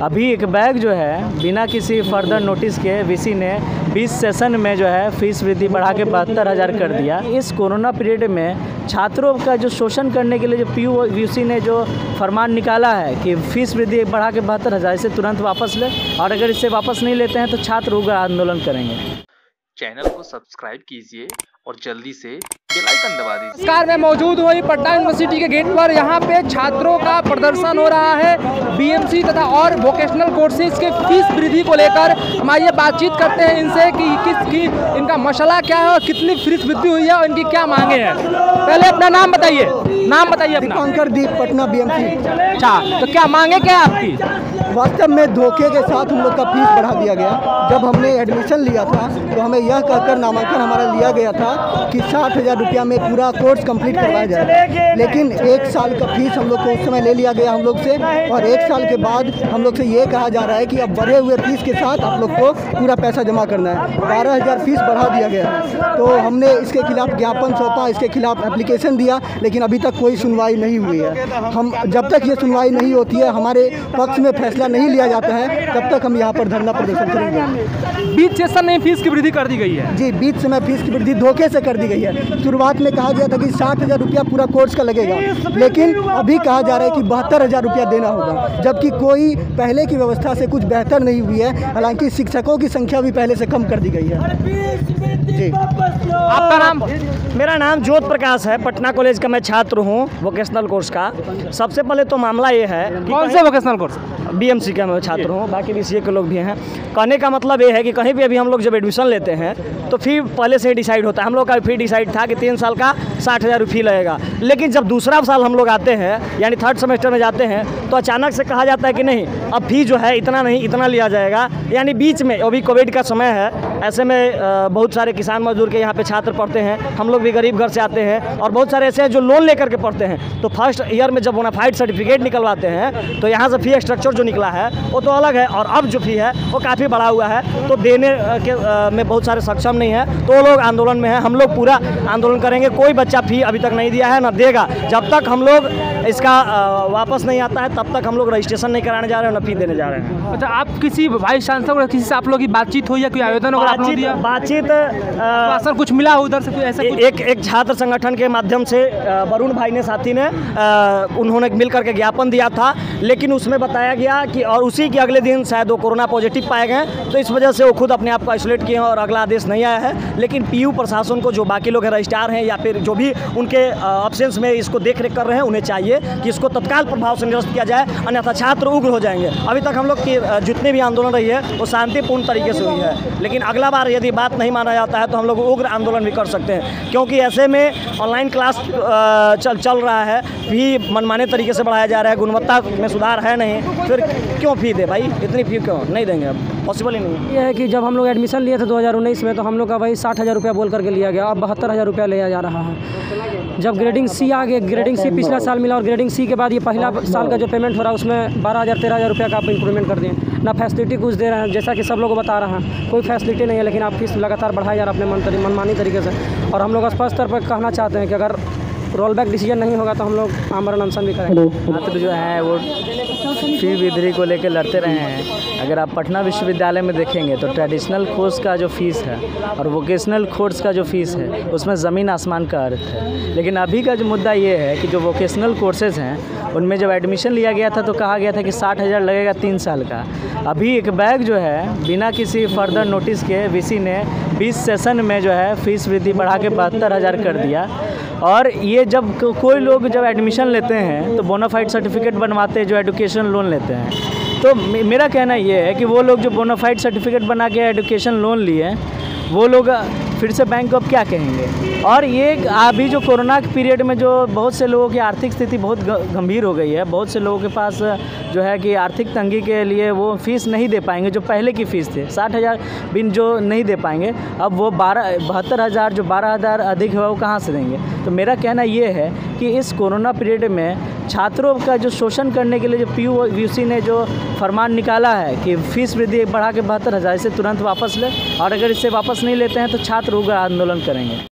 अभी एक बैग जो है बिना किसी फर्दर नोटिस के वीसी ने 20 सेशन में जो है फीस वृद्धि बढ़ा के 72,000 कर दिया। इस कोरोना पीरियड में छात्रों का जो शोषण करने के लिए जो पीयू वीसी ने जो फरमान निकाला है कि फीस वृद्धि बढ़ा के 72,000 इसे तुरंत वापस ले, और अगर इसे वापस नहीं लेते हैं तो छात्र उग्र आंदोलन करेंगे। चैनल को सब्सक्राइब कीजिए और जल्दी से बेल आइकन दबा दीजिए। नमस्कार, मैं मौजूद हूँ पटना यूनिवर्सिटी के गेट पर। यहाँ पे छात्रों का प्रदर्शन हो रहा है बीएमसी तथा और वोकेशनल कोर्सेज के फीस वृद्धि को लेकर। हम आइए बातचीत करते हैं इनसे कि इनका मसला क्या है और कितनी फीस वृद्धि हुई है और इनकी क्या मांगे हैं। पहले अपना नाम बताइए। अपना दीप, पटना बीएमसी। अच्छा, तो क्या मांगे क्या है आपकी? वास्तव में धोखे के साथ हम लोग का फीस बढ़ा दिया गया। जब हमने एडमिशन लिया था तो हमें यह कहकर नामांकन हमारा लिया गया था कि 60,000 रुपया में पूरा कोर्स कंप्लीट करवाया जाए, लेकिन 1 साल का फीस हम लोग को उस समय ले लिया गया हम लोग से, और 1 साल के बाद हम लोग से ये कहा जा रहा है कि अब बढ़े हुए फीस के साथ आप लोग को पूरा पैसा जमा करना है। 12,000 फीस बढ़ा दिया गया है। तो हमने इसके खिलाफ ज्ञापन सौंपा, इसके खिलाफ एप्लीकेशन दिया, लेकिन अभी तक कोई सुनवाई नहीं हुई है। हम जब तक ये सुनवाई नहीं होती है, हमारे पक्ष में फैसला नहीं लिया जाता है, तब तक हम यहाँ पर धरना प्रदर्शन करेंगे। बीच सेशन में फीस की वृद्धि कर दी गई है जी, बीच समय फीस की वृद्धि धोखे से कर दी गई है। शुरुआत में कहा गया था कि 60,000 रुपया पूरा कोर्स का लगेगा, लेकिन अभी कहा जा रहा है कि 72,000 रुपया देना होगा, जबकि कोई पहले की व्यवस्था से कुछ बेहतर नहीं हुई है। हालांकि शिक्षकों की संख्या भी पहले से कम कर दी गई है। जी, आपका नाम? मेरा नाम ज्योत प्रकाश है। पटना कॉलेज का मैं छात्र हूँ वोकेशनल कोर्स का। सबसे पहले तो मामला ये है कि कौन से वोकेशनल कोर्स? बीएमसी का मैं छात्र हूँ, बाकी बीसीए के लोग भी हैं। कहने का मतलब ये है कि कहीं भी अभी हम लोग जब एडमिशन लेते हैं तो फी पहले से ही डिसाइड होता है। हम लोग का फी डिसाइड था कि 3 साल का 60,000 फी लगेगा, लेकिन जब दूसरा साल हम लोग आते हैं यानी 3rd सेमेस्टर में जाते हैं तो अचानक से कहा जाता है कि नहीं, अब फी जो है इतना नहीं, इतना लिया जाएगा। यानी बीच में अभी कोविड का समय है, ऐसे में बहुत सारे किसान मजदूर के यहाँ पे छात्र पढ़ते हैं, हम लोग भी गरीब घर से आते हैं, और बहुत सारे ऐसे हैं जो लोन लेकर के पढ़ते हैं। तो फर्स्ट ईयर में जब बोनाफाइड सर्टिफिकेट निकलवाते हैं तो यहाँ से फी स्ट्रक्चर जो निकला है वो तो अलग है, और अब जो फी है वो काफ़ी बढ़ा हुआ है। तो देने के में बहुत सारे सक्षम नहीं है, तो वो लोग आंदोलन में है। हम लोग पूरा आंदोलन करेंगे। कोई बच्चा फी अभी तक नहीं दिया है, ना देगा। जब तक हम लोग इसका वापस नहीं आता है तब तक हम लोग रजिस्ट्रेशन नहीं कराने जा रहे हैं, ना फी देने जा रहे हैं। अच्छा, आप किसी वाइस चांसलर किसी से आप लोग की बातचीत हुई या कोई आवेदन वगैरह? बातचीत कुछ मिला उधर से? ऐसा एक छात्र संगठन के माध्यम से वरुण भाई ने, साथी ने, उन्होंने मिल करके ज्ञापन दिया था, लेकिन उसमें बताया गया कि और उसी के अगले दिन शायद वो कोरोना पॉजिटिव पाए गए, तो इस वजह से वो खुद अपने आप को आइसोलेट किए हैं और अगला आदेश नहीं आया है। लेकिन पीयू प्रशासन को, जो बाकी लोग रजिस्ट्रार हैं या फिर जो भी उनके ऑप्शंस में इसको देख रेख कर रहे हैं, उन्हें चाहिए कि इसको तत्काल प्रभाव से निरस्त किया जाए, अन्यथा छात्र उग्र हो जाएंगे। अभी तक हम लोग की जितने भी आंदोलन रही है वो शांतिपूर्ण तरीके से हुई है, लेकिन अगला बार यदि बात नहीं माना जाता है तो हम लोग उग्र आंदोलन भी कर सकते हैं, क्योंकि ऐसे में ऑनलाइन क्लास चल रहा है, फी मनमाने तरीके से बढ़ाया जा रहा है, गुणवत्ता में सुधार है नहीं, फिर क्यों फी दे भाई? इतनी फी क्यों नहीं देंगे? अब पॉसिबल ही नहीं है। ये है कि जब हम लोग एडमिशन लिए थे 2019 में, तो हम लोग का वही 60,000 रुपया बोल करके लिया गया, अब 72,000 रुपया लिया जा रहा है। जब ग्रेडिंग सी आ गई, ग्रेडिंग सी पिछला साल मिला, और ग्रेडिंग सी के बाद ये पहला साल का जो पेमेंट हो रहा है उसमें 12,000 13,000 रुपया का आप इंक्रीमेंट कर दिए। ना फैसिलिटी कुछ दे रहे हैं, जैसा कि सब लोग बता रहे हैं, कोई फैसिलिटी नहीं है, लेकिन आप फीस लगातार बढ़ाए जा रहे हैं अपने मनमानी तरीके से। और हम लोग स्पष्ट तौर पर कहना चाहते हैं कि अगर रोल बैक डिसीजन नहीं होगा तो हम लोग आमरण अनशन भी करेंगे। छात्र जो हैं वो फी वृद्धि को लेकर लड़ते रहे हैं। अगर आप पटना विश्वविद्यालय में देखेंगे तो ट्रेडिशनल कोर्स का जो फीस है और वोकेशनल कोर्स का जो फीस है उसमें ज़मीन आसमान का अर्थ है। लेकिन अभी का जो मुद्दा ये है कि जो वोकेशनल कोर्सेज हैं उनमें जब एडमिशन लिया गया था तो कहा गया था कि 60,000 लगेगा 3 साल का। अभी एक बैग जो है बिना किसी फर्दर नोटिस के वीसी ने 20 सेशन में जो है फीस वृद्धि बढ़ा के 72,000 कर दिया। और ये जब कोई लोग जब एडमिशन लेते हैं तो बोनाफाइड सर्टिफिकेट बनवाते हैं, जो एजुकेशन लोन लेते हैं, तो मेरा कहना ये है कि वो लोग जो बोनाफाइड सर्टिफिकेट बना के एजुकेशन लोन लिए वो लोग फिर से बैंक को अब क्या कहेंगे। और ये अभी जो कोरोना के पीरियड में जो बहुत से लोगों की आर्थिक स्थिति बहुत गंभीर हो गई है, बहुत से लोगों के पास जो है कि आर्थिक तंगी के लिए वो फ़ीस नहीं दे पाएंगे जो पहले की फ़ीस थे 60,000 बिन जो नहीं दे पाएंगे, अब वो 72,000 जो 12,000 अधिक है वो कहाँ से देंगे। तो मेरा कहना ये है कि इस कोरोना पीरियड में छात्रों का जो शोषण करने के लिए जो पीयू वीसी ने जो फरमान निकाला है कि फ़ीस वृद्धि बढ़ा के 72,000 इसे तुरंत वापस ले, और अगर इसे वापस नहीं लेते हैं तो छात्र उग्र आंदोलन करेंगे।